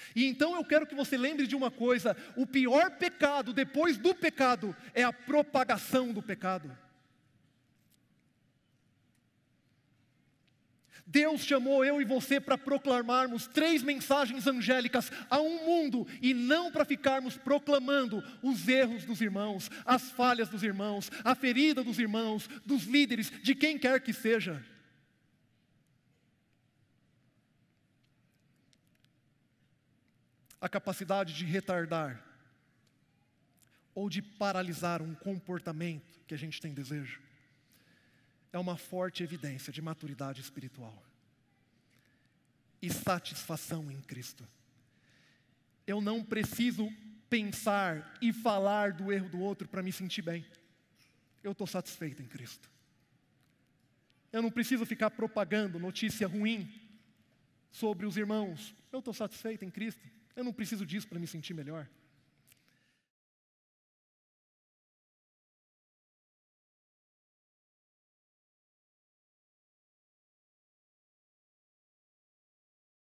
E então eu quero que você lembre de uma coisa: o pior pecado depois do pecado é a propagação do pecado. Deus chamou eu e você para proclamarmos 3 mensagens angélicas a um mundo, e não para ficarmos proclamando os erros dos irmãos, as falhas dos irmãos, a ferida dos irmãos, dos líderes, de quem quer que seja. A capacidade de retardar ou de paralisar um comportamento que a gente tem desejo é uma forte evidência de maturidade espiritual e satisfação em Cristo. Eu não preciso pensar e falar do erro do outro para me sentir bem. Eu estou satisfeito em Cristo. Eu não preciso ficar propagando notícia ruim sobre os irmãos. Eu estou satisfeito em Cristo. Eu não preciso disso para me sentir melhor.